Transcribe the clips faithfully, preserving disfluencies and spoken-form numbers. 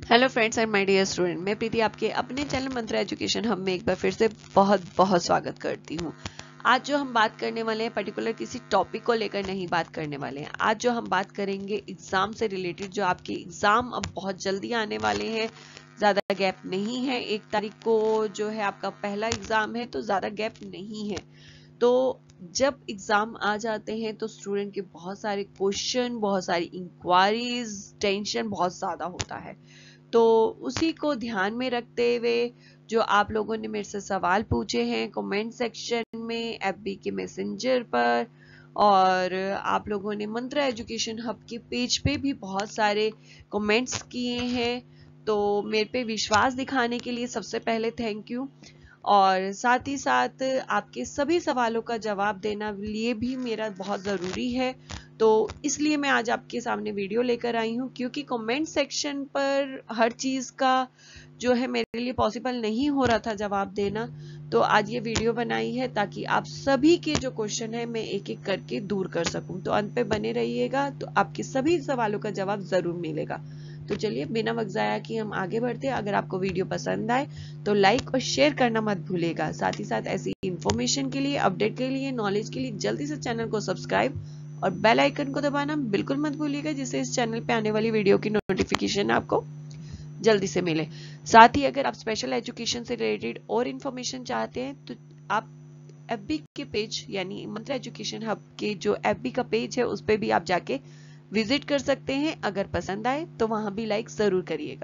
Hello friends and my dear student, मैं प्रीति आपके अपने चैनल मंत्रा एजुकेशन हब में एक बार फिर से बहुत बहुत स्वागत करती हूँ। आज जो हम बात करने वाले हैं पर्टिकुलर किसी टॉपिक को लेकर नहीं बात करने वाले हैं। आज जो हम बात करेंगे एग्जाम से रिलेटेड, जो आपके एग्जाम अब बहुत जल्दी आने वाले हैं, ज़्यादा गैप नहीं है। एक तारीख को जो है आपका पहला एग्जाम है, तो ज़्यादा गैप नहीं है। तो जब एग्जाम आ जाते हैं तो स्टूडेंट के बहुत सारे क्वेश्चन, बहुत सारी इंक्वायरीज, टेंशन बहुत ज़्यादा होता है। तो उसी को ध्यान में रखते हुए जो आप लोगों ने मेरे से सवाल पूछे हैं कमेंट सेक्शन में, एफबी के मैसेंजर पर, और आप लोगों ने मंत्रा एजुकेशन हब के पेज पे भी बहुत सारे कमेंट्स किए हैं, तो मेरे पे विश्वास दिखाने के लिए सबसे पहले थैंक यू। और साथ ही साथ आपके सभी सवालों का जवाब देना लिए भी मेरा बहुत ज़रूरी है, तो इसलिए मैं आज आपके सामने वीडियो लेकर आई हूँ, क्योंकि कमेंट सेक्शन पर हर चीज़ का जो है मेरे लिए पॉसिबल नहीं हो रहा था जवाब देना। तो आज ये वीडियो बनाई है ताकि आप सभी के जो क्वेश्चन है मैं एक एक करके दूर कर सकूं। तो अंत पे बने रहिएगा, तो आपके सभी सवालों का जवाब जरूर मिलेगा। तो चलिए बिना वक्त जाया कि हम आगे बढ़ते हैं। अगर आपको वीडियो पसंद आए तो लाइक और शेयर करना मत भूलिएगा। साथ ही साथ ऐसी इंफॉर्मेशन के लिए, अपडेट के लिए, नॉलेज के लिए जल्दी से चैनल को सब्सक्राइब और बेल आइकन को दबाना बिल्कुल मत भूलिएगा, जिससे इस चैनल पे आने वाली वीडियो की नोटिफिकेशन आपको जल्दी से मिले। साथ ही अगर आप स्पेशल एजुकेशन से रिलेटेड और इन्फॉर्मेशन चाहते हैं तो आप एफबी के पेज यानी मंत्रा एजुकेशन हब के जो एफबी का पेज है उस पे भी आप जाके विजिट कर सकते हैं। अगर पसंद आए तो वहां भी लाइक जरूर करिएगा।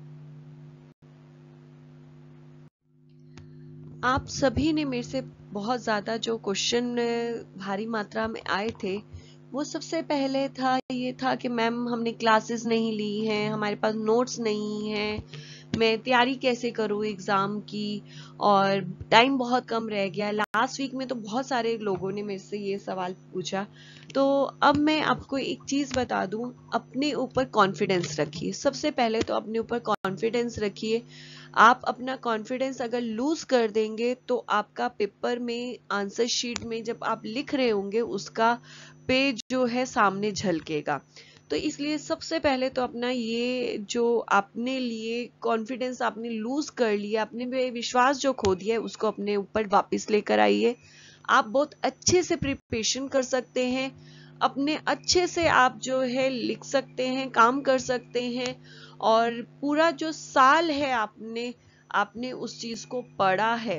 आप सभी ने मेरे से बहुत ज़्यादा जो क्वेश्चन भारी मात्रा में आए थे, वो सबसे पहले था ये था कि मैम हमने क्लासेस नहीं ली हैं, हमारे पास नोट्स नहीं हैं, मैं तैयारी कैसे करूँ एग्ज़ाम की, और टाइम बहुत कम रह गया। लास्ट वीक में तो बहुत सारे लोगों ने मेरे से ये सवाल पूछा। तो अब मैं आपको एक चीज़ बता दूं, अपने ऊपर कॉन्फिडेंस रखिए। सबसे पहले तो अपने ऊपर कॉन्फिडेंस रखिए। आप अपना कॉन्फिडेंस अगर लूज कर देंगे तो आपका पेपर में, आंसर शीट में जब आप लिख रहे होंगे, उसका पेज जो है सामने झलकेगा। तो इसलिए सबसे पहले तो अपना ये जो आपने लिए कॉन्फिडेंस आपने लूज कर लिया, अपने पे विश्वास जो खो दिया है, उसको अपने ऊपर वापस लेकर आइए। आप बहुत अच्छे से प्रिपरेशन कर सकते हैं, अपने अच्छे से आप जो है लिख सकते हैं, काम कर सकते हैं, और पूरा जो साल है आपने आपने उस चीज को पढ़ा है,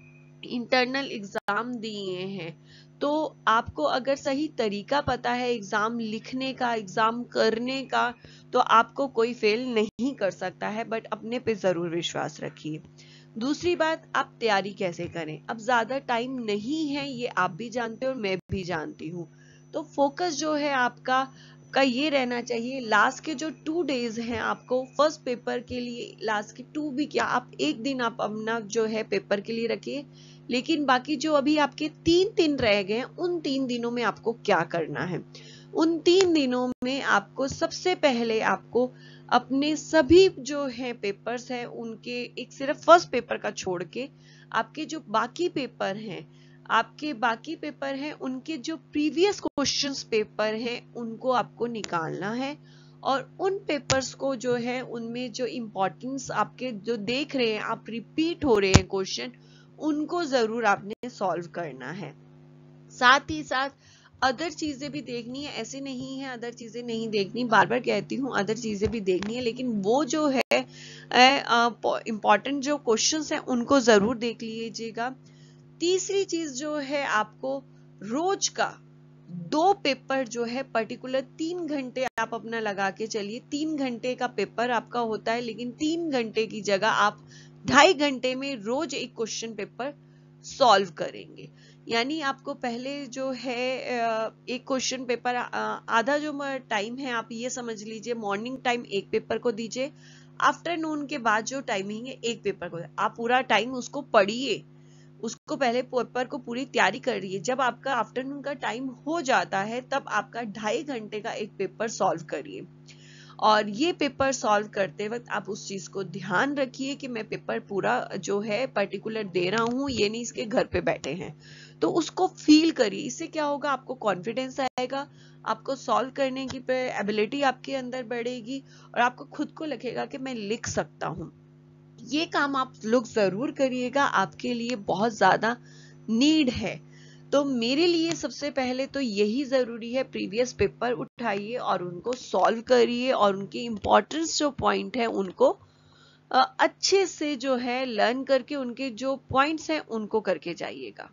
इंटरनल एग्जाम दिए हैं, तो आपको अगर सही तरीका पता है एग्जाम लिखने का, एग्जाम करने का, तो आपको कोई फेल नहीं कर सकता है। बट अपने पे जरूर विश्वास रखिए। दूसरी बात, आप तैयारी कैसे करें। अब ज्यादा टाइम नहीं है, ये आप भी जानते हो और मैं भी जानती हूँ। तो फोकस जो है आपका का ये रहना चाहिए, लास्ट के जो टू डेज हैं आपको फर्स्ट पेपर के लिए, लास्ट के टू भी क्या, आप एक दिन आप अपना जो है पेपर के लिए रखिए, लेकिन बाकी जो अभी आपके तीन दिन रह गए हैं, उन तीन दिनों में आपको क्या करना है। उन तीन दिनों में आपको सबसे पहले आपको अपने सभी जो है पेपर्स हैं उनके, एक सिर्फ फर्स्ट पेपर का छोड़ के आपके जो बाकी पेपर हैं आपके बाकी पेपर हैं उनके जो प्रीवियस क्वेश्चंस पेपर हैं उनको आपको निकालना है, और उन पेपर्स को जो है उनमें जो इम्पोर्टेंस आपके जो देख रहे हैं, आप रिपीट हो रहे हैं क्वेश्चन, उनको जरूर आपने सॉल्व करना है। साथ ही साथ अदर चीजें भी देखनी है, ऐसे नहीं है अदर चीजें नहीं देखनी, बार बार कहती हूँ अदर चीजें भी देखनी है, लेकिन वो जो है इम्पोर्टेंट जो क्वेश्चंस हैं उनको जरूर देख लीजिएगा। तीसरी चीज जो है, आपको रोज का दो पेपर जो है पर्टिकुलर तीन घंटे आप अपना लगा के चलिए। तीन घंटे का पेपर आपका होता है, लेकिन तीन घंटे की जगह आप ढाई घंटे में रोज एक क्वेश्चन पेपर सॉल्व करेंगे। यानी आपको पहले जो है एक क्वेश्चन पेपर, आधा जो टाइम है आप ये समझ लीजिए, मॉर्निंग टाइम एक पेपर को दीजिए, आफ्टरनून के बाद जो टाइमिंग है एक पेपर को, आप पूरा टाइम उसको पढ़िए, उसको पहले पेपर को पूरी तैयारी कर रही है। जब आपका आफ्टरनून का टाइम हो जाता है तब आपका ढाई घंटे का एक पेपर सॉल्व करिए, और ये पेपर सॉल्व करते वक्त आप उस चीज को ध्यान रखिए कि मैं पेपर पूरा जो है पर्टिकुलर दे रहा हूँ, ये नहीं इसके घर पे बैठे हैं। तो उसको फील करिए, इससे क्या होगा, आपको कॉन्फिडेंस आएगा, आपको सॉल्व करने की एबिलिटी आपके अंदर बढ़ेगी और आपको खुद को लगेगा कि मैं लिख सकता हूँ। ये काम आप लोग जरूर करिएगा, आपके लिए बहुत ज्यादा नीड है। तो मेरे लिए सबसे पहले तो यही जरूरी है, प्रीवियस पेपर उठाइए और उनको सॉल्व करिए और उनके इम्पोर्टेंस जो पॉइंट है उनको अच्छे से जो है लर्न करके उनके जो पॉइंट्स हैं उनको करके जाइएगा।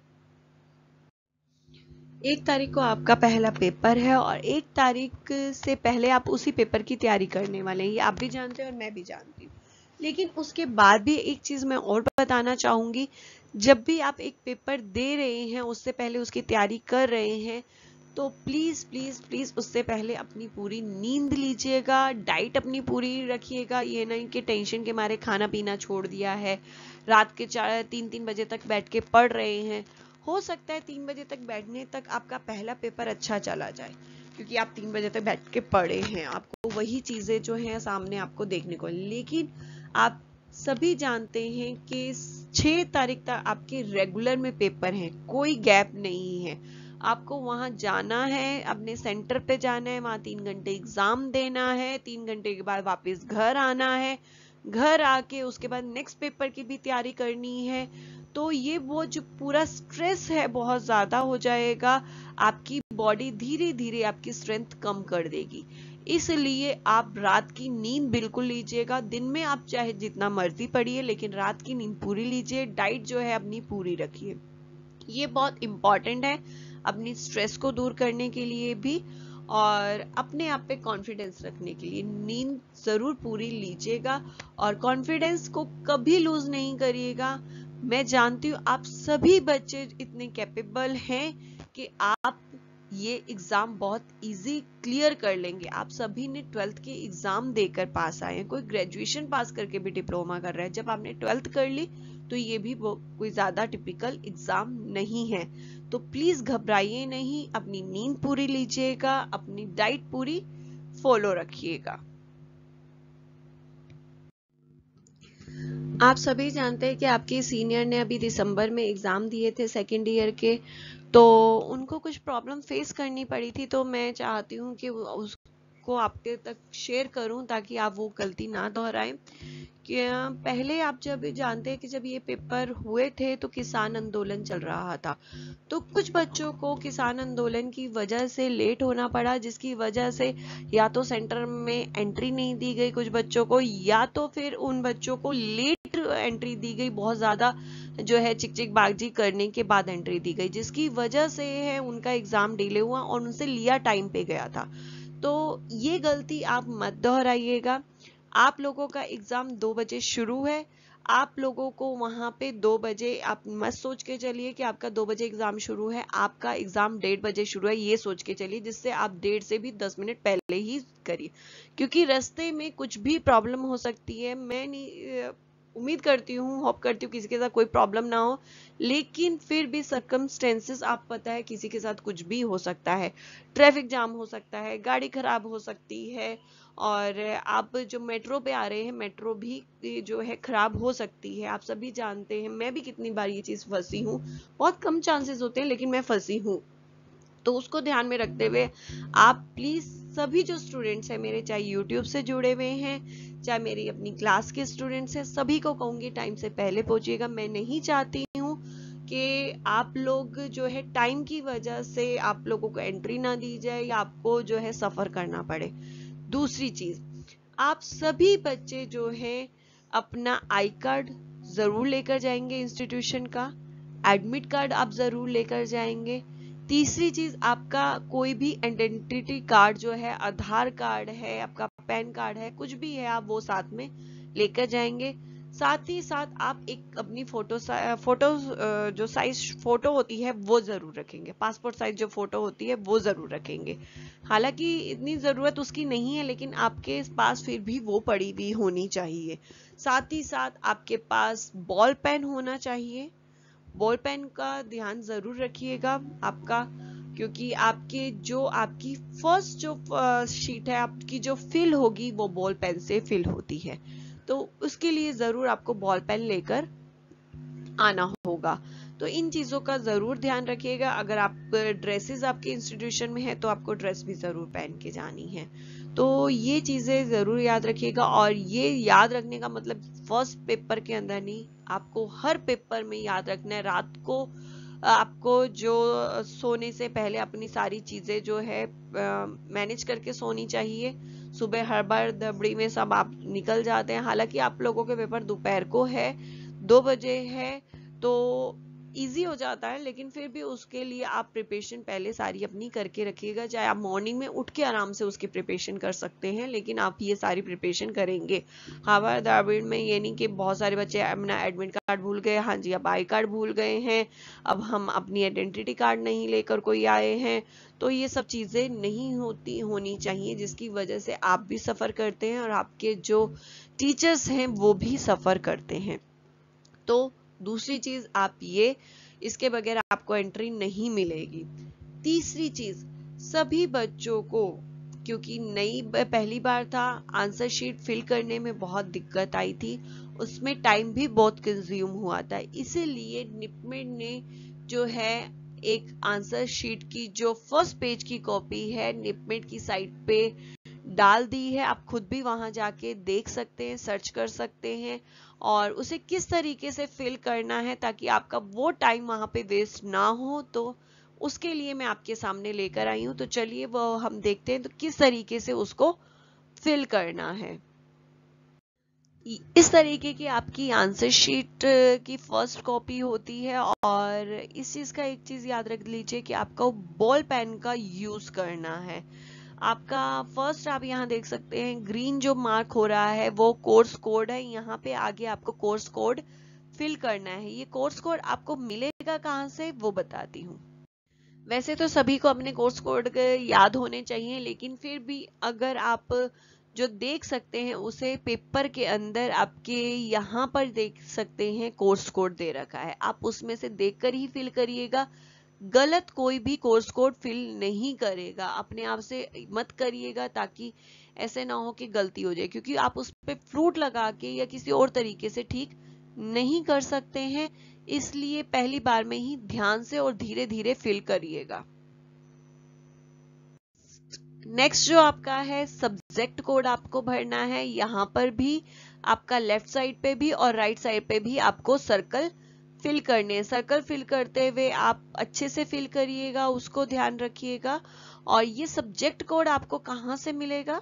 एक तारीख को आपका पहला पेपर है और एक तारीख से पहले आप उसी पेपर की तैयारी करने वाले हैं, ये आप भी जानते हैं और मैं भी जानती हूँ। लेकिन उसके बाद भी एक चीज मैं और बताना चाहूंगी, जब भी आप एक पेपर दे रहे हैं उससे पहले उसकी तैयारी कर रहे हैं तो प्लीज प्लीज प्लीज उससे पहले अपनी पूरी नींद लीजिएगा, डाइट अपनी पूरी रखिएगा। ये नहीं कि टेंशन के मारे खाना पीना छोड़ दिया है, रात के चार तीन तीन बजे तक बैठ के पढ़ रहे हैं। हो सकता है तीन बजे तक बैठने तक आपका पहला पेपर अच्छा चला जाए क्योंकि आप तीन बजे तक बैठ के पढ़े हैं, आपको वही चीजें जो है सामने आपको देखने को, लेकिन आप सभी जानते हैं कि छह तारीख तक आपके रेगुलर में पेपर हैं, कोई गैप नहीं है। आपको वहां जाना है, अपने सेंटर पे जाना है, वहां तीन घंटे एग्जाम देना है, तीन घंटे के बाद वापस घर आना है, घर आके उसके बाद नेक्स्ट पेपर की भी तैयारी करनी है। तो ये वो जो पूरा स्ट्रेस है बहुत ज्यादा हो जाएगा, आपकी बॉडी धीरे धीरे आपकी स्ट्रेंथ कम कर देगी। इसलिए आप रात की नींद बिल्कुल लीजिएगा, दिन में आप चाहे जितना मर्जी पढ़िए लेकिन रात की नींद पूरी लीजिए, डाइट जो है अपनी पूरी रखिए, ये बहुत इंपॉर्टेंट है अपनी स्ट्रेस को दूर करने के लिए भी और अपने आप पे कॉन्फिडेंस रखने के लिए। नींद जरूर पूरी लीजिएगा और कॉन्फिडेंस को कभी लूज नहीं करिएगा। मैं जानती हूँ आप सभी बच्चे इतने कैपेबल हैं कि आप ये एग्जाम बहुत इजी क्लियर कर लेंगे। आप सभी ने ट्वेल्थ के एग्जाम देकर पास आए हैं, कोई ग्रेजुएशन पास करके भी डिप्लोमा कर रहा है, जब आपने ट्वेल्थ कर ली तो ये भी कोई ज्यादा टिपिकल एग्जाम नहीं है। तो प्लीज घबराइए नहीं, अपनी नींद पूरी लीजिएगा, अपनी डाइट पूरी फॉलो रखिएगा। आप सभी जानते हैं कि आपके सीनियर ने अभी दिसंबर में एग्जाम दिए थे सेकेंड ईयर के, तो उनको कुछ प्रॉब्लम फेस करनी पड़ी थी। तो मैं चाहती हूँ कि उसको आपके तक शेयर करूं ताकि आप वो गलती ना दोहराएं। कि पहले आप जब जानते हैं कि जब ये पेपर हुए थे तो किसान आंदोलन चल रहा था, तो कुछ बच्चों को किसान आंदोलन की वजह से लेट होना पड़ा, जिसकी वजह से या तो सेंटर में एंट्री नहीं दी गई कुछ बच्चों को, या तो फिर उन बच्चों को लेट एंट्री दी गई, बहुत ज्यादा जो है चिक चिक बागजी करने के बाद एंट्री दी गई, जिसकी वजह से है उनका एग्जाम डिले हुआ और उनसे लिया टाइम पे गया था। तो ये गलती आप मत दोहराइएगा। आप लोगों का एग्जाम दो बजे शुरू है, आप लोगों को वहां पे दो बजे, आप मत सोच के चलिए कि आपका दो बजे एग्जाम शुरू है, आपका एग्जाम डेढ़ बजे शुरू है, ये सोच के चलिए, जिससे आप डेढ़ से भी दस मिनट पहले ही करिए, क्योंकि रास्ते में कुछ भी प्रॉब्लम हो सकती है। मैं नहीं उम्मीद करती हूँ, होप करती हूँ किसी के साथ कोई प्रॉब्लम ना हो, लेकिन फिर भी सर्कमस्टेंसेस आप पता है किसी के साथ कुछ भी हो सकता है, ट्रैफिक जाम हो सकता है, गाड़ी खराब हो सकती है, और आप जो मेट्रो पे आ रहे हैं मेट्रो भी जो है खराब हो सकती है। आप सभी जानते हैं, मैं भी कितनी बार ये चीज फंसी हूँ, बहुत कम चांसेस होते हैं लेकिन मैं फंसी हूँ। तो उसको ध्यान में रखते हुए आप प्लीज सभी जो स्टूडेंट्स हैं मेरे, चाहे यूट्यूब से जुड़े हुए हैं चाहे मेरी अपनी क्लास के स्टूडेंट्स हैं, सभी को कहूंगी टाइम से पहले पहुंचिएगा। मैं नहीं चाहती हूँ कि आप लोग जो है टाइम की वजह से आप लोगों को एंट्री ना दी जाए या आपको जो है सफर करना पड़े। दूसरी चीज, आप सभी बच्चे जो हैं अपना आई कार्ड जरूर लेकर जाएंगे इंस्टीट्यूशन का, एडमिट कार्ड आप जरूर लेकर जाएंगे। तीसरी चीज, आपका कोई भी आइडेंटिटी कार्ड जो है, आधार कार्ड है, आपका पैन कार्ड है, कुछ भी है, आप वो साथ में लेकर जाएंगे। साथ ही साथ आप एक अपनी फोटो फोटो जो साइज फोटो होती है वो जरूर रखेंगे, पासपोर्ट साइज जो फोटो होती है वो जरूर रखेंगे। हालांकि इतनी जरूरत उसकी नहीं है लेकिन आपके पास फिर भी वो पड़ी हुई होनी चाहिए। साथ ही साथ आपके पास बॉल पेन होना चाहिए, बॉल पेन का ध्यान जरूर रखिएगा आपका, क्योंकि आपके जो आपकी फर्स्ट जो शीट है आपकी जो फिल होगी वो बॉल पेन से फिल होती है, तो उसके लिए जरूर आपको बॉल पेन लेकर आना होगा। तो तो इन चीजों का जरूर ध्यान रखिएगा। अगर आप ड्रेसेस आपके इंस्टीट्यूशन में है तो आपको ड्रेस भी जरूर पहन के जानी है। तो ये चीजें जरूर याद रखिएगा। और ये याद रखने का मतलब फर्स्ट पेपर के अंदर नहीं, आपको हर पेपर में याद रखना है। रात को आपको जो सोने से पहले अपनी सारी चीजें जो है मैनेज करके सोनी चाहिए। सुबह हड़बड़ दबड़ी में सब आप निकल जाते हैं। हालांकि आप लोगों के पेपर दोपहर को है, दो बजे है, तो इजी हो जाता है, लेकिन फिर भी उसके लिए आप प्रिपरेशन पहले सारी अपनी करके रखिएगा। चाहे आप मॉर्निंग में उठ के आराम से उसकी प्रिपरेशन कर सकते हैं, लेकिन आप ये सारी प्रिपरेशन करेंगे। हवा दाबिड़ में ये नहीं कि बहुत सारे बच्चे अपना एडमिट कार्ड भूल गए, हाँ जी अब आई कार्ड भूल गए हैं, अब हम अपनी आइडेंटिटी कार्ड नहीं लेकर कोई आए हैं। तो ये सब चीजें नहीं होती होनी चाहिए, जिसकी वजह से आप भी सफर करते हैं और आपके जो टीचर्स हैं वो भी सफर करते हैं। तो दूसरी चीज आप ये, इसके बगैर आपको एंट्री नहीं मिलेगी। तीसरी चीज, सभी बच्चों को, क्योंकि नई पहली बार था, आंसर शीट फिल करने में बहुत दिक्कत आई थी, उसमें टाइम भी बहुत कंज्यूम हुआ था। इसीलिए निपमेड ने जो है एक आंसर शीट की जो फर्स्ट पेज की कॉपी है निपमेड की साइट पे डाल दी है। आप खुद भी वहां जाके देख सकते हैं, सर्च कर सकते हैं और उसे किस तरीके से फिल करना है ताकि आपका वो टाइम वहां पे वेस्ट ना हो। तो उसके लिए मैं आपके सामने लेकर आई हूं। तो चलिए वो हम देखते हैं तो किस तरीके से उसको फिल करना है। इस तरीके की आपकी आंसर शीट की फर्स्ट कॉपी होती है। और इस चीज का एक चीज याद रख लीजिए कि आपको बॉल पेन का यूज करना है। आपका फर्स्ट आप यहाँ देख सकते हैं ग्रीन जो मार्क हो रहा है वो कोर्स कोड है। यहाँ पे आगे आपको कोर्स कोड फिल करना है। ये कोर्स कोड आपको मिलेगा कहाँ से वो बताती हूँ। वैसे तो सभी को अपने कोर्स कोड याद होने चाहिए, लेकिन फिर भी अगर आप जो देख सकते हैं उसे पेपर के अंदर आपके यहाँ पर देख सकते हैं कोर्स कोड दे रखा है, आप उसमें से देखकर ही फिल करिएगा। गलत कोई भी कोर्स कोड फिल नहीं करेगा, अपने आप से मत करिएगा ताकि ऐसे ना हो कि गलती हो जाए, क्योंकि आप उस पे फ्रूट लगा के या किसी और तरीके से ठीक नहीं कर सकते हैं। इसलिए पहली बार में ही ध्यान से और धीरे धीरे फिल करिएगा। नेक्स्ट जो आपका है सब्जेक्ट कोड आपको भरना है। यहाँ पर भी आपका लेफ्ट साइड पे भी और राइट साइड पे भी आपको सर्कल फिल करने हैं। सर्कल फिल करते हुए आप अच्छे से फिल करिएगा, उसको ध्यान रखिएगा। और ये सब्जेक्ट कोड आपको कहाँ से मिलेगा?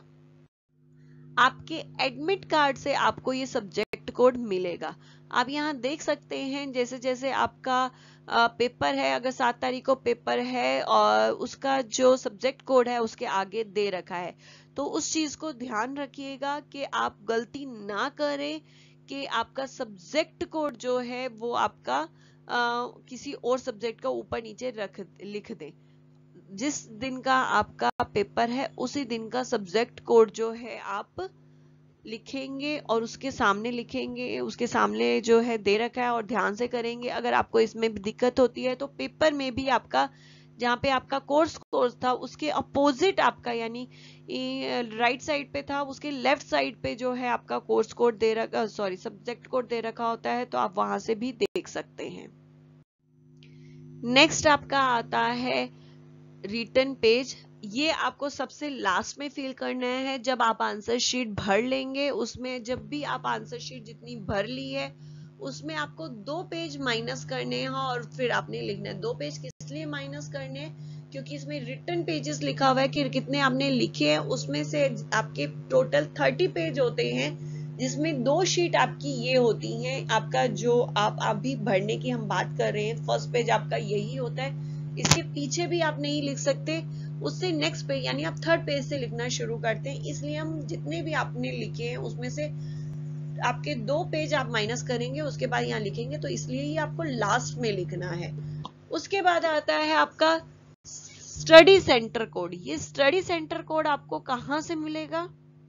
आपके एडमिट कार्ड से आपको ये सब्जेक्ट कोड मिलेगा। आप यहाँ देख सकते हैं जैसे जैसे आपका आ, पेपर है, अगर सात तारीख को पेपर है और उसका जो सब्जेक्ट कोड है उसके आगे दे रखा है, तो उस चीज को ध्यान रखिएगा कि आप गलती ना करें कि आपका सब्जेक्ट कोड जो है वो आपका आ, किसी और सब्जेक्ट का ऊपर नीचे रख लिख दें। जिस दिन का आपका पेपर है उसी दिन का सब्जेक्ट कोड जो है आप लिखेंगे और उसके सामने लिखेंगे, उसके सामने जो है दे रखा है और ध्यान से करेंगे। अगर आपको इसमें दिक्कत होती है तो पेपर में भी आपका जहाँ पे आपका कोर्स कोर्स था उसके अपोजिट आपका यानी राइट साइड पे था, उसके लेफ्ट साइड पे जो है आपका कोर्स कोड दे रखा सॉरी सब्जेक्ट कोड दे रखा होता है, तो आप वहां से भी देख सकते हैं। नेक्स्ट आपका आता है रिटन पेज। ये आपको सबसे लास्ट में फिल करना है जब आप आंसर शीट भर लेंगे। उसमें जब भी आप आंसर शीट जितनी भर ली है उसमें आपको दो पेज माइनस करने हैं और फिर आपने लिखना है। दो पेज किस लिए माइनस करने हैं? क्योंकि इसमें रिटन पेजेस लिखा हुआ है कि कितने आपने लिखे हैं, उसमें से आपके टोटल थर्टी पेज होते हैं, जिसमें दो शीट आपकी ये होती हैं। आपका जो आप अभी भरने की हम बात कर रहे हैं फर्स्ट पेज आपका यही होता है, इसके पीछे भी आप नहीं लिख सकते, उससे नेक्स्ट पेज यानी आप थर्ड पेज से लिखना शुरू करते हैं। इसलिए हम जितने भी आपने लिखे हैं उसमें से आपके दो पेज आप माइनस करेंगे, उसके बाद यहाँ लिखेंगे, तो इसलिए ही आपको लास्ट में लिखना है। उसके बाद आता है आपका स्टडी सेंटर कोड। ये स्टडी सेंटर कोड आपको कहाँ से मिलेगा?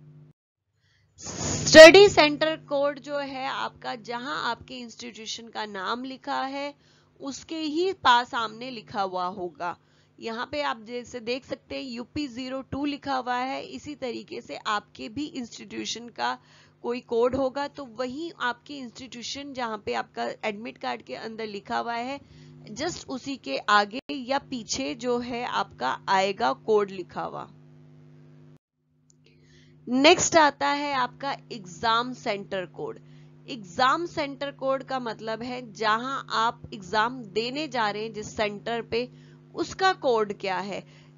स्टडी सेंटर कोड जो है आपका जहां आपके इंस्टीट्यूशन का नाम लिखा है उसके ही पास सामने लिखा हुआ होगा। यहाँ पे आप जैसे देख सकते हैं यूपी जीरो टू लिखा हुआ है, इसी तरीके से आपके भी इंस्टीट्यूशन का कोई कोड होगा तो वही आपके इंस्टीट्यूशन जहाँ पे आपका एडमिट कार्ड के अंदर लिखा हुआ है जस्ट उसी के आगे या पीछे जो है आपका आएगा कोड लिखा हुआ। नेक्स्ट आता है आपका exam centre code. Exam centre code का मतलब है जहां आप एग्जाम देने जा रहे हैं जिस सेंटर पे, उसका कोड क्या है।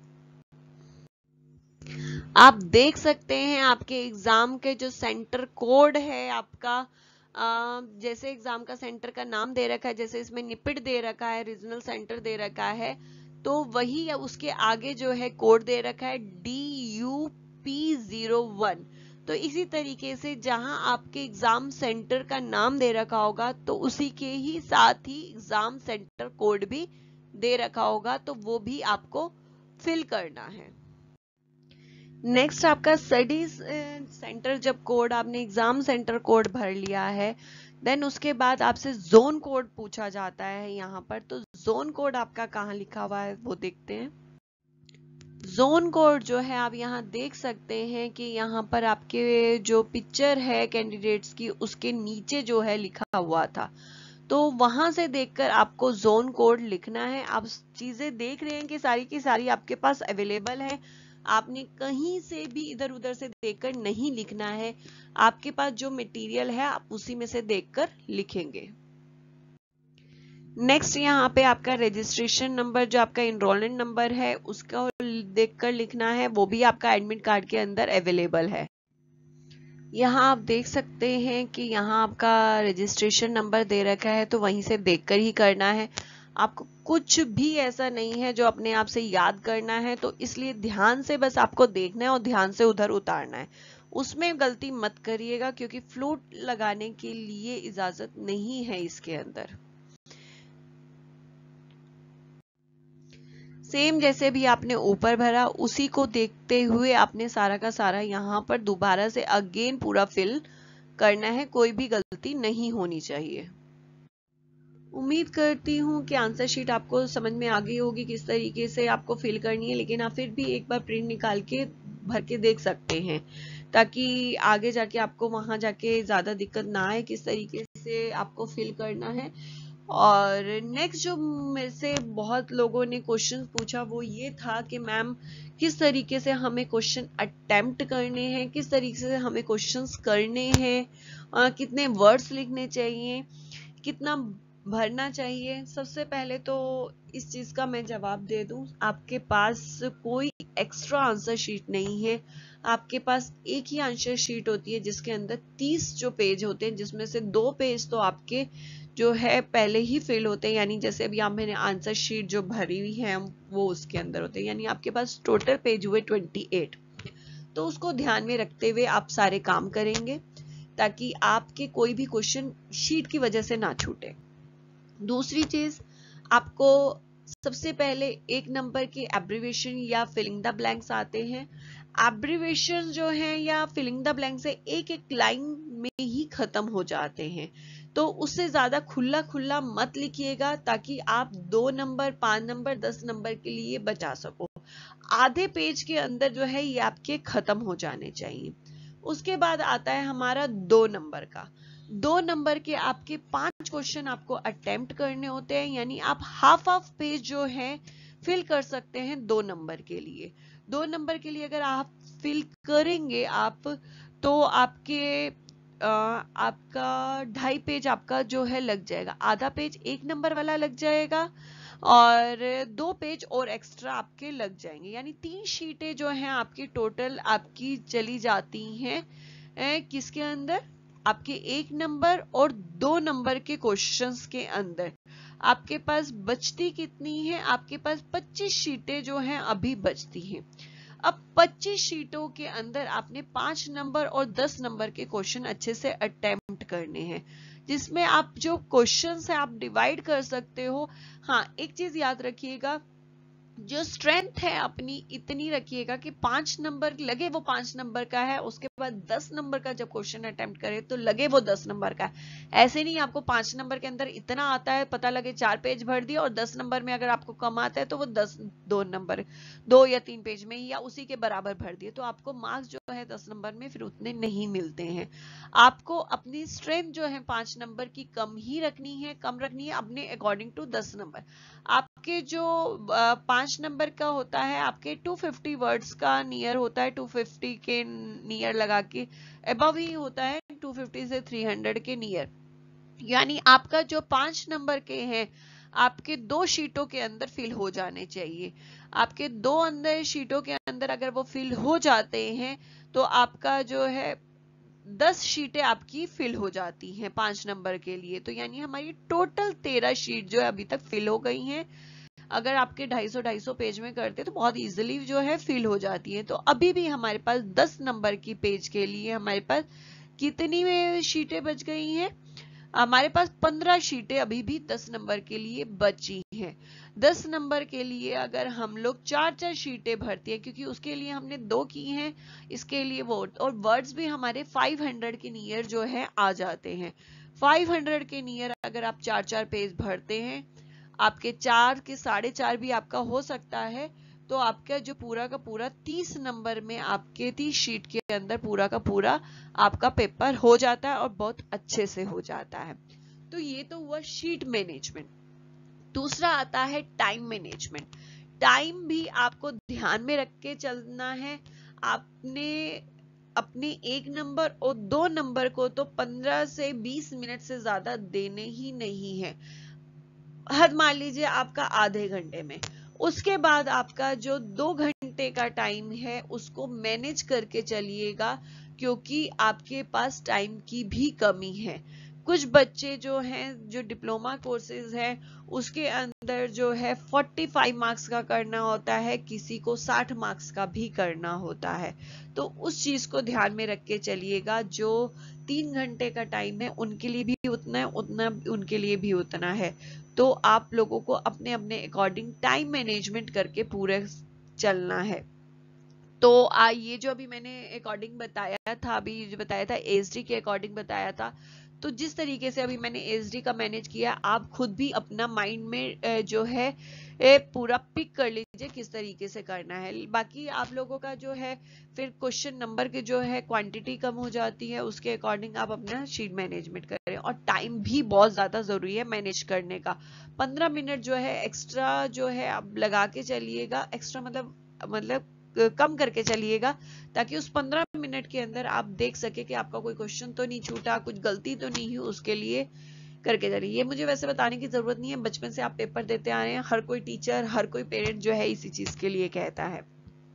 आप देख सकते हैं आपके एग्जाम के जो सेंटर कोड है आपका, आ, जैसे एग्जाम का सेंटर का नाम दे रखा है, जैसे इसमें निपिट दे रखा है, रीजनल सेंटर दे रखा है, तो वही उसके आगे जो है कोड दे रखा है D U P zero one. तो इसी तरीके से जहां आपके एग्जाम सेंटर का नाम दे रखा होगा तो उसी के ही साथ ही एग्जाम सेंटर कोड भी दे रखा होगा, तो वो भी आपको फिल करना है। नेक्स्ट आपका स्टडी सेंटर, जब कोड आपने एग्जाम सेंटर कोड भर लिया है, देन उसके बाद आपसे जोन कोड पूछा जाता है यहाँ पर। तो जोन कोड आपका कहाँ लिखा हुआ है वो देखते हैं। जोन कोड जो है आप यहाँ देख सकते हैं कि यहाँ पर आपके जो पिक्चर है कैंडिडेट्स की उसके नीचे जो है लिखा हुआ था, तो वहां से देखकर आपको जोन कोड लिखना है। आप चीजें देख रहे हैं कि सारी की सारी आपके पास अवेलेबल है, आपने कहीं से भी इधर उधर से देखकर नहीं लिखना है। आपके पास जो मटेरियल है आप उसी में से देखकर लिखेंगे। नेक्स्ट यहाँ पे आपका रजिस्ट्रेशन नंबर, जो आपका इनरोलमेंट नंबर है उसका देखकर लिखना है, वो भी आपका एडमिट कार्ड के अंदर अवेलेबल है। यहाँ आप देख सकते हैं कि यहाँ आपका रजिस्ट्रेशन नंबर दे रखा है, तो वहीं से देखकर ही करना है। आपको कुछ भी ऐसा नहीं है जो अपने आप से याद करना है, तो इसलिए ध्यान से बस आपको देखना है और ध्यान से उधर उतारना है। उसमें गलती मत करिएगा क्योंकि फ्लूट लगाने के लिए इजाजत नहीं है इसके अंदर। सेम जैसे भी आपने ऊपर भरा उसी को देखते हुए आपने सारा का सारा यहाँ पर दोबारा से अगेन पूरा फिल करना है, कोई भी गलती नहीं होनी चाहिए। उम्मीद करती हूँ कि आंसर शीट आपको समझ में आ गई होगी किस तरीके से आपको फिल करनी है, लेकिन आप फिर भी एक बार प्रिंट निकाल के भर के देख सकते हैं ताकि आगे जाके आपको वहां जाके ज्यादा दिक्कत ना आए किस तरीके से आपको फिल करना है। और नेक्स्ट जो मेरे से बहुत लोगों ने क्वेश्चन पूछा वो ये था कि मैम किस तरीके से हमें क्वेश्चन अटेम्प्ट करने हैं, किस तरीके से हमें क्वेश्चंस करने हैं, कितने वर्ड्स लिखने चाहिए, कितना भरना चाहिए। सबसे पहले तो इस चीज का मैं जवाब दे दूं, आपके पास कोई एक्स्ट्रा आंसर शीट नहीं है। आपके पास एक ही आंसर शीट होती है जिसके अंदर तीस जो पेज होते हैं, जिसमें से दो पेज तो आपके जो है पहले ही फिल होते हैं, यानी जैसे अभी आप मैंने आंसर शीट जो भरी हुई है वो उसके अंदर होते हैं, यानी आपके पास टोटल पेज हुए अट्ठाईस। तो उसको ध्यान में रखते हुए आप सारे काम करेंगे ताकि आपके कोई भी क्वेश्चन शीट की वजह से ना छूटे। दूसरी चीज, आपको सबसे पहले एक नंबर के एब्रीविएशन या फिलिंग द ब्लैंक्स आते हैं। एब्रीविएशन जो है या फिलिंग द ब्लैंक से एक एक लाइन में ही खत्म हो जाते हैं, तो उससे ज्यादा खुला खुला मत लिखिएगा ताकि आप दो नंबर, पांच नंबर, दस नंबर के लिए बचा सको। आधे पेज के अंदर जो है ये आपके खत्म हो जाने चाहिए। उसके बाद आता है हमारा दो नंबर का। दो नंबर के आपके पांच क्वेश्चन आपको अटेम्प्ट करने होते हैं, यानी आप हाफ हाफ पेज जो है फिल कर सकते हैं दो नंबर के लिए। दो नंबर के लिए अगर आप फिल करेंगे आप तो आपके आ, आपका ढाई पेज आपका जो है लग जाएगा, आधा पेज एक नंबर वाला लग जाएगा और दो पेज और एक्स्ट्रा आपके लग जाएंगे, यानी तीन शीटें जो हैं आपकी टोटल आपकी चली जाती हैं किसके अंदर, आपके एक नंबर और दो नंबर के क्वेश्चंस के अंदर। आपके पास बचती कितनी है, आपके पास पच्चीस शीटें जो हैं अभी बचती हैं। अब पच्चीस शीटों के अंदर आपने पांच नंबर और दस नंबर के क्वेश्चन अच्छे से अटेम्प्ट करने हैं, जिसमें आप जो क्वेश्चंस है आप डिवाइड कर सकते हो। हाँ, एक चीज याद रखिएगा, जो स्ट्रेंथ है अपनी इतनी रखिएगा कि पांच नंबर लगे वो पांच नंबर का है, उसके बाद दस नंबर का जब क्वेश्चन अटेम्प्ट करे तो लगे वो दस नंबर का है। ऐसे नहीं आपको पांच नंबर के अंदर इतना आता है, पता लगे चार पेज भर दिया, और दस नंबर में अगर आपको कम आता है तो वो दस दो नंबर दो या तीन पेज में या उसी के बराबर भर दिए, तो आपको मार्क्स जो है दस नंबर में फिर उतने नहीं मिलते हैं। आपको अपनी स्ट्रेंथ जो है पांच नंबर की कम ही रखनी है, कम रखनी है अपने अकॉर्डिंग टू दस नंबर। आपके जो पांच नंबर का होता है आपके टू फिफ्टी वर्ड्स का नियर होता है, टू फिफ्टी के नियर लगा के अबव ही होता है, टू फिफ्टी से थ्री हंड्रेड के नियर। यानी आपका जो पांच नंबर के हैं आपके दो शीटों के अंदर फिल हो जाने चाहिए। आपके दो अंदर शीटों के अंदर अगर वो फिल हो जाते हैं तो आपका जो है दस शीटें आपकी फिल हो जाती हैं पांच नंबर के लिए। तो यानी हमारी टोटल तेरह शीट जो है अभी तक फिल हो गई हैं। अगर आपके ढाई सौ ढाई सौ पेज में करते तो बहुत इजीली जो है फिल हो जाती है। तो अभी भी हमारे पास दस नंबर की पेज के लिए हमारे पास कितनी में शीटें बच गई हैं? हमारे पास पंद्रह शीटें अभी भी दस नंबर के लिए बची हैं। दस नंबर के लिए अगर हम लोग चार चार शीटें भरती है, क्योंकि उसके लिए हमने दो की हैं, इसके लिए वो, और वर्ड्स भी हमारे पाँच सौ के नियर जो है आ जाते हैं। पाँच सौ के नियर अगर आप चार चार पेज भरते हैं, आपके चार के साढ़े चार भी आपका हो सकता है, तो आपका जो पूरा का पूरा तीस नंबर में आपके तीस शीट के अंदर पूरा का पूरा आपका पेपर हो जाता है और बहुत अच्छे से हो जाता है। तो ये तो हुआ शीट मैनेजमेंट। दूसरा आता है टाइम मैनेजमेंट। टाइम भी आपको ध्यान में रख के चलना है। आपने अपने एक नंबर और दो नंबर को तो पंद्रह से बीस मिनट से ज्यादा देने ही नहीं है। हद मान लीजिए आपका आधे घंटे में, उसके बाद आपका जो दो घंटे का टाइम है उसको मैनेज करके चलिएगा, क्योंकि आपके पास टाइम की भी कमी है। कुछ बच्चे जो हैं जो डिप्लोमा कोर्सेज हैं उसके अंदर जो है पैंतालीस मार्क्स का करना होता है, किसी को साठ मार्क्स का भी करना होता है। तो उस चीज को ध्यान में रख के चलिएगा। जो तीन घंटे का टाइम है उनके लिए भी उतना है, उतना उनके लिए भी उतना है। तो आप लोगों को अपने अपने अकॉर्डिंग टाइम मैनेजमेंट करके पूरे चलना है। तो आ, ये जो अभी मैंने अकॉर्डिंग बताया था, अभी जो बताया था एसडी के अकॉर्डिंग बताया था, तो जिस तरीके से अभी मैंने एसडी का मैनेज किया आप खुद भी अपना माइंड में जो है पूरा पिक कर लीजिए किस तरीके से करना है। बाकी आप लोगों का जो है फिर क्वेश्चन नंबर के जो है क्वांटिटी कम हो जाती है, उसके अकॉर्डिंग आप अपना शीट मैनेजमेंट करें। और टाइम भी बहुत ज्यादा जरूरी है मैनेज करने का। पंद्रह मिनट जो है एक्स्ट्रा जो है आप लगा के चलिएगा। एक्स्ट्रा मतलब मतलब कम करके चलिएगा, ताकि उस पंद्रह मिनट के अंदर आप देख सके कि आपका कोई क्वेश्चन तो नहीं छूटा, कुछ गलती तो नहीं हुई, उसके लिए करके चलिए। ये मुझे वैसे बताने की जरूरत नहीं है, बचपन से आप पेपर देते आ रहे हैं, हर कोई टीचर हर कोई पेरेंट जो है इसी चीज के लिए कहता है।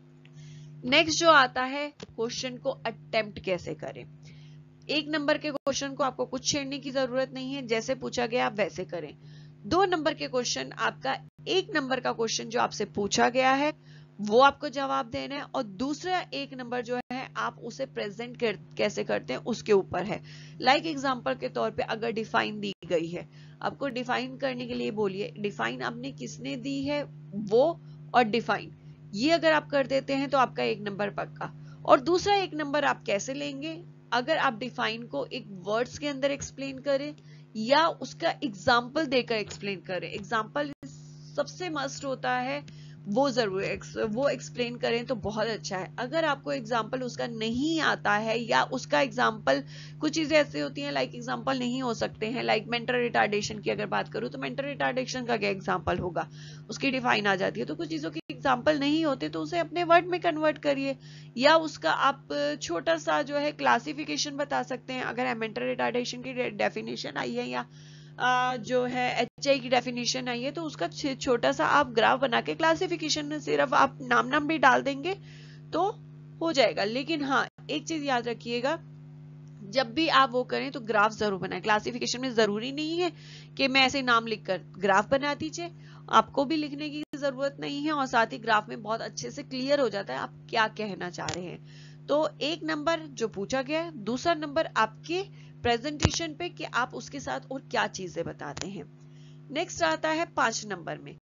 नेक्स्ट जो आता है क्वेश्चन को अटेम्प्ट कैसे करें। एक नंबर के क्वेश्चन को आपको कुछ छेड़ने की जरूरत नहीं है, जैसे पूछा गया आप वैसे करें। दो नंबर के क्वेश्चन आपका एक नंबर का क्वेश्चन जो आपसे पूछा गया है वो आपको जवाब देना है, और दूसरा एक नंबर जो है आप उसे प्रेजेंट कर, कैसे करते हैं उसके ऊपर है। लाइक like एग्जांपल के तौर पे अगर डिफाइन दी गई है, आपको डिफाइन करने के लिए बोलिए डिफाइन आपने किसने दी है वो और डिफाइन, ये अगर आप कर देते हैं तो आपका एक नंबर पक्का। और दूसरा एक नंबर आप कैसे लेंगे, अगर आप डिफाइन को एक वर्ड्स के अंदर एक्सप्लेन करें या उसका एग्जाम्पल देकर एक्सप्लेन करें। एग्जाम्पल सबसे मस्ट होता है, वो जरूर एक्स, वो एक्सप्लेन करें तो बहुत अच्छा है। अगर आपको एग्जाम्पल उसका नहीं आता है या उसका एग्जाम्पल, कुछ चीजें ऐसी होती हैं लाइक एग्जाम्पल नहीं हो सकते हैं, लाइक मेंटल रिटार्डेशन की अगर बात करूं तो मेंटल रिटार्डेशन का क्या एग्जाम्पल होगा, उसकी डिफाइन आ जाती है। तो कुछ चीजों की एग्जाम्पल नहीं होते तो उसे अपने वर्ड में कन्वर्ट करिए, या उसका आप छोटा सा जो है क्लासिफिकेशन बता सकते हैं। अगर मेंटल रिटार्डेशन की डेफिनेशन आई है या Uh, जो है एच आई की डेफिनेशन आई है तो उसका छोटा सा आप ग्राफ बना के क्लासिफिकेशन में सिर्फ आप नाम नाम भी डाल देंगे तो हो जाएगा। लेकिन हाँ एक चीज याद रखिएगा, जब भी आप वो करें तो ग्राफ जरूर बनाएं। क्लासिफिकेशन में जरूरी नहीं है कि मैं ऐसे नाम लिखकर ग्राफ बना दीजिए, आपको भी लिखने की जरूरत नहीं है, और साथ ही ग्राफ में बहुत अच्छे से क्लियर हो जाता है आप क्या कहना चाह रहे हैं। तो एक नंबर जो पूछा गया है, दूसरा नंबर आपके प्रेजेंटेशन पे कि आप उसके साथ और क्या चीजें बताते हैं। नेक्स्ट आता है पांच नंबर में।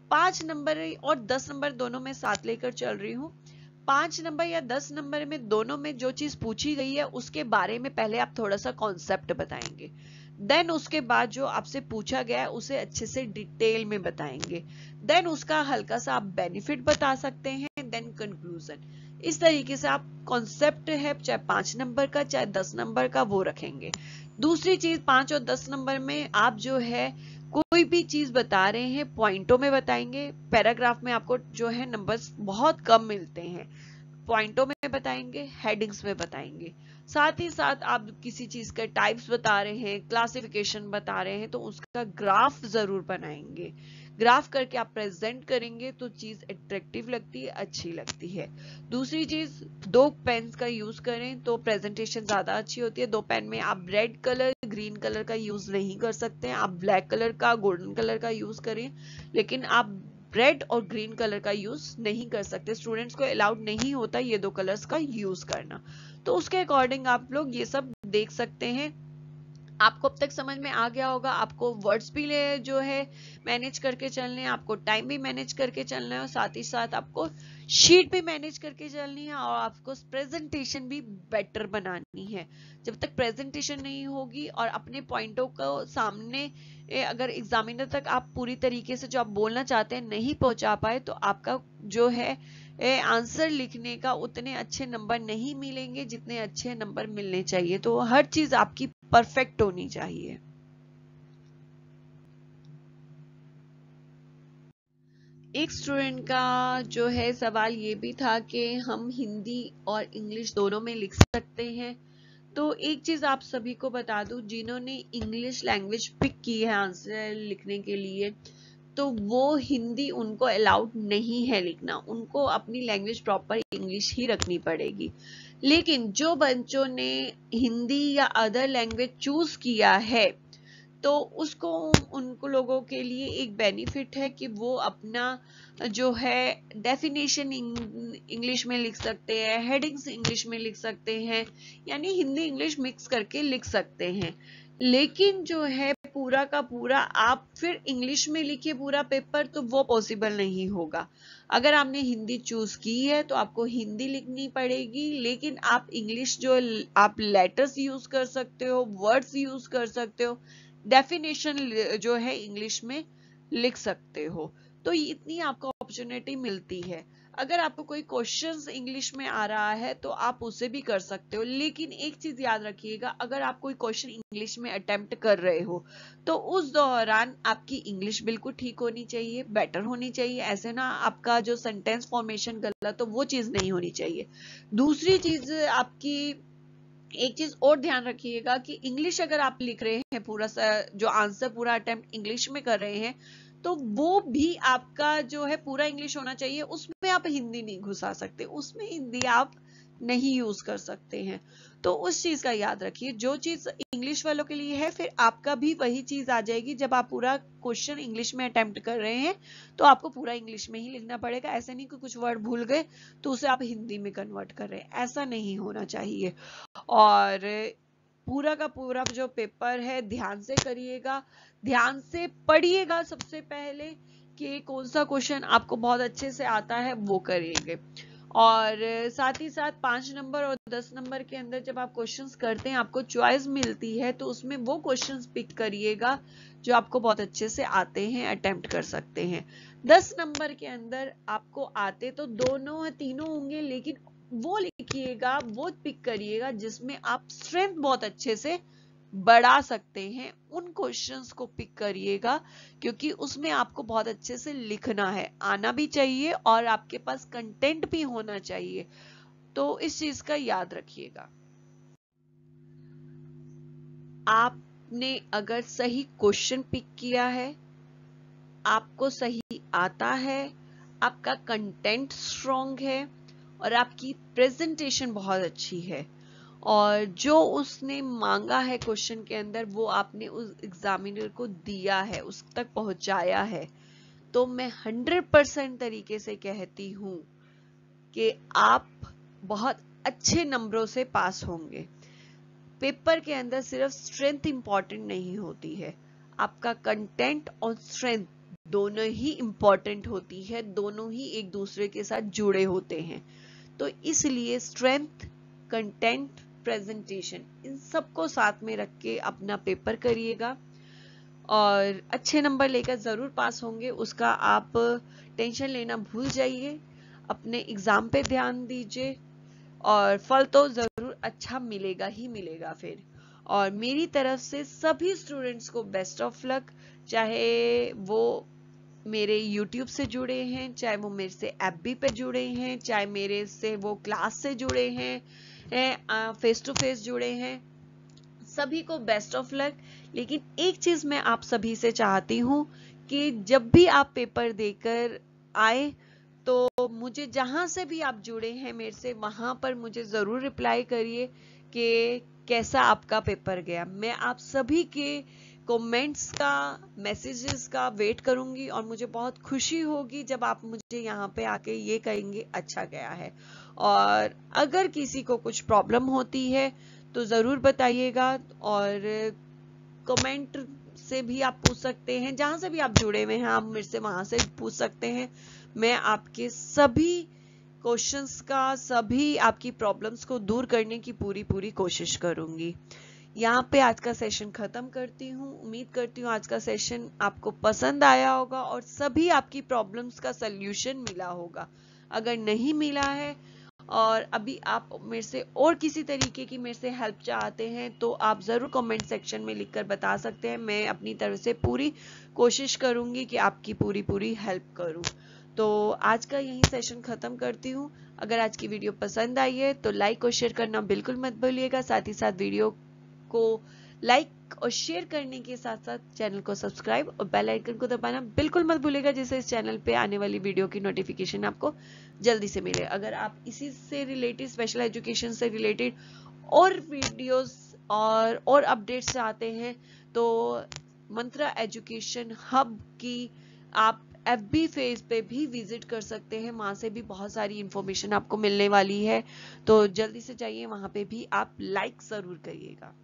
पांच नंबर और दस नंबर दोनों में साथ लेकर चल रही हूँ। पांच नंबर या दस नंबर में दोनों में जो चीज पूछी गई है उसके बारे में पहले आप थोड़ा सा कॉन्सेप्ट बताएंगे, देन उसके बाद जो आपसे पूछा गया है उसे अच्छे से डिटेल में बताएंगे, देन उसका हल्का सा आप बेनिफिट बता सकते हैं, देन कंक्लूजन। इस तरीके से आप कॉन्सेप्ट है चाहे पांच नंबर का चाहे दस नंबर का वो रखेंगे। दूसरी चीज पांच और दस नंबर में आप जो है कोई भी चीज बता रहे हैं पॉइंटों में बताएंगे, पैराग्राफ में आपको जो है नंबर्स बहुत कम मिलते हैं, पॉइंटों में बताएंगे, हेडिंग्स में बताएंगे। साथ ही साथ आप किसी चीज का टाइप्स बता रहे हैं, क्लासिफिकेशन बता रहे हैं तो उसका ग्राफ जरूर बनाएंगे, ग्राफ करके आप प्रेजेंट करेंगे तो चीज अट्रैक्टिव लगती है, अच्छी लगती है। दूसरी चीज दो पेन्स का यूज करें तो प्रेजेंटेशन ज्यादा अच्छी होती है। दो पेन में आप रेड कलर ग्रीन कलर का यूज नहीं कर सकते हैं, आप ब्लैक कलर का गोल्डन कलर का यूज करें, लेकिन आप रेड और ग्रीन कलर का यूज नहीं कर सकते, स्टूडेंट्स को अलाउड नहीं होता ये दो कलर्स का यूज करना। तो उसके अकॉर्डिंग आप लोग ये सब देख सकते हैं। आपको अब तक समझ में आ गया होगा, आपको वर्ड्स भी ले जो है मैनेज करके चलने हैं, आपको टाइम भी मैनेज करके चलना है और साथ ही साथ आपको शीट भी मैनेज करके चलनी है और आपको प्रेजेंटेशन भी बेटर बनानी है। जब तक प्रेजेंटेशन नहीं होगी और अपने पॉइंटों को सामने अगर एग्जामिनर तक आप पूरी तरीके से जो आप बोलना चाहते हैं नहीं पहुंचा पाए तो आपका जो है आंसर लिखने का उतने अच्छे नंबर नहीं मिलेंगे जितने अच्छे नंबर मिलने चाहिए। तो हर चीज आपकी परफेक्ट होनी चाहिए। एक स्टूडेंट का जो है सवाल ये भी था कि हम हिंदी और इंग्लिश दोनों में लिख सकते हैं। तो एक चीज आप सभी को बता दूं, जिन्होंने इंग्लिश लैंग्वेज पिक की है आंसर लिखने के लिए तो वो हिंदी उनको अलाउड नहीं है लिखना, उनको अपनी लैंग्वेज प्रॉपर इंग्लिश ही रखनी पड़ेगी। लेकिन जो बच्चों ने हिंदी या अदर लैंग्वेज चूज किया है तो उसको उनको लोगों के लिए एक बेनिफिट है कि वो अपना जो है डेफिनेशन इंग्लिश में लिख सकते हैं, हेडिंग्स इंग्लिश में लिख सकते हैं, यानी हिंदी इंग्लिश मिक्स करके लिख सकते हैं। लेकिन जो है पूरा का पूरा आप फिर इंग्लिश में लिखिए पूरा पेपर तो वो पॉसिबल नहीं होगा। अगर आपने हिंदी चूज की है तो आपको हिंदी लिखनी पड़ेगी, लेकिन आप इंग्लिश जो आप लेटर्स यूज कर सकते हो, वर्ड्स यूज कर सकते हो, डेफिनेशन जो है इंग्लिश में लिख सकते हो। तो इतनी आपको अपॉर्चुनिटी मिलती है। अगर आपको कोई क्वेश्चंस इंग्लिश में आ रहा है तो आप उसे भी कर सकते हो, लेकिन एक चीज याद रखिएगा, अगर आप कोई क्वेश्चन इंग्लिश में अटेम्प्ट कर रहे हो तो उस दौरान आपकी इंग्लिश बिल्कुल ठीक होनी चाहिए, बेटर होनी चाहिए। ऐसे ना आपका जो सेंटेंस फॉर्मेशन गलत हो वो चीज नहीं होनी चाहिए। दूसरी चीज आपकी एक चीज और ध्यान रखिएगा कि इंग्लिश अगर आप लिख रहे हैं पूरा जो आंसर पूरा अटेम्प्ट इंग्लिश में कर रहे हैं तो वो भी आपका जो है पूरा इंग्लिश होना चाहिए, उसमें आप हिंदी नहीं घुसा सकते, उसमें हिंदी आप नहीं यूज कर सकते हैं। तो उस चीज का याद रखिए, जो चीज इंग्लिश वालों के लिए है फिर आपका भी वही चीज आ जाएगी। जब आप पूरा क्वेश्चन इंग्लिश में अटेम्प्ट कर रहे हैं तो आपको पूरा इंग्लिश में ही लिखना पड़ेगा। ऐसा नहीं कि कुछ वर्ड भूल गए तो उसे आप हिंदी में कन्वर्ट कर रहे हैं, ऐसा नहीं होना चाहिए। और पूरा का पूरा जो पेपर है ध्यान से करिएगा, ध्यान से पढ़िएगा सबसे पहले कि कौन सा क्वेश्चन आपको बहुत अच्छे से आता है वो करिएगा। और साथ ही साथ पांच नंबर और दस नंबर के अंदर जब आप क्वेश्चंस करते हैं आपको चॉइस मिलती है तो उसमें वो क्वेश्चंस पिक करिएगा जो आपको बहुत अच्छे से आते हैं, अटेम्प्ट कर सकते हैं। दस नंबर के अंदर आपको आते तो दोनों तीनों होंगे, लेकिन वो लिखिएगा, वो पिक करिएगा जिसमें आप स्ट्रेंथ बहुत अच्छे से बढ़ा सकते हैं, उन क्वेश्चंस को पिक करिएगा क्योंकि उसमें आपको बहुत अच्छे से लिखना है, आना भी चाहिए और आपके पास कंटेंट भी होना चाहिए। तो इस चीज का याद रखिएगा। आपने अगर सही क्वेश्चन पिक किया है, आपको सही आता है, आपका कंटेंट स्ट्रॉन्ग है और आपकी प्रेजेंटेशन बहुत अच्छी है और जो उसने मांगा है क्वेश्चन के अंदर वो आपने उस एग्जामिनर को दिया है, उस तक पहुंचाया है, तो मैं हंड्रेड परसेंट तरीके से कहती हूं कि आप बहुत अच्छे नंबरों से पास होंगे। पेपर के अंदर सिर्फ स्ट्रेंथ इंपॉर्टेंट नहीं होती है, आपका कंटेंट और स्ट्रेंथ दोनों ही इम्पोर्टेंट होती है, दोनों ही एक दूसरे के साथ जुड़े होते हैं। तो इसलिए स्ट्रेंथ, कंटेंट, प्रेजेंटेशन, इन सबको साथ में रख के अपना पेपर करिएगा और अच्छे नंबर लेकर ज़रूर पास होंगे। उसका आप टेंशन लेना भूल जाइए, अपने एग्ज़ाम पे ध्यान दीजिए और फल तो ज़रूर अच्छा मिलेगा ही मिलेगा फिर। और मेरी तरफ से सभी स्टूडेंट्स को बेस्ट ऑफ लक, चाहे वो मेरे यूट्यूब से जुड़े हैं, चाहे वो मेरे से एफबी पे जुड़े हैं, चाहे मेरे से वो क्लास से जुड़े हैं, फेस टू फेस जुड़े हैं, सभी को बेस्ट ऑफ लक। लेकिन एक चीज मैं आप सभी से चाहती हूँ कि जब भी आप पेपर देकर आए तो मुझे जहां से भी आप जुड़े हैं मेरे से, वहां पर मुझे जरूर रिप्लाई करिए कि कैसा आपका पेपर गया। मैं आप सभी के कमेंट्स का, मैसेजेस का वेट करूंगी और मुझे बहुत खुशी होगी जब आप मुझे यहाँ पे आके ये कहेंगे अच्छा गया है। और अगर किसी को कुछ प्रॉब्लम होती है तो जरूर बताइएगा और कमेंट से भी आप पूछ सकते हैं, जहां से भी आप जुड़े हुए हैं आप मेरे से वहां से पूछ सकते हैं। मैं आपके सभी क्वेश्चंस का, सभी आपकी प्रॉब्लम्स को दूर करने की पूरी पूरी कोशिश करूंगी। यहाँ पे आज का सेशन खत्म करती हूँ। उम्मीद करती हूँ आज का सेशन आपको पसंद आया होगा और सभी आपकी प्रॉब्लम्स का सल्यूशन मिला होगा। अगर नहीं मिला है और अभी आप मेरे से और किसी तरीके की मेरे से हेल्प चाहते हैं तो आप जरूर कमेंट सेक्शन में लिखकर बता सकते हैं। मैं अपनी तरफ से पूरी कोशिश करूंगी कि आपकी पूरी पूरी हेल्प करूं। तो आज का यही सेशन खत्म करती हूँ। अगर आज की वीडियो पसंद आई है तो लाइक और शेयर करना बिल्कुल मत भूलिएगा। साथ ही साथ वीडियो को लाइक और शेयर करने के साथ साथ चैनल को सब्सक्राइब और बेल आइकन को दबाना बिल्कुल मत भूलिएगा, जिससे इस चैनल पे आने वाली वीडियो की नोटिफिकेशन आपको जल्दी से मिले। अगर आप इसी से रिलेटेड, स्पेशल एजुकेशन से रिलेटेड और वीडियोस और और अपडेट्स चाहते हैं तो मंत्रा एजुकेशन हब की आप एफबी पेज पे भी विजिट कर सकते हैं। वहां से भी बहुत सारी इंफॉर्मेशन आपको मिलने वाली है, तो जल्दी से जाइए, वहां पे भी आप लाइक जरूर करिएगा।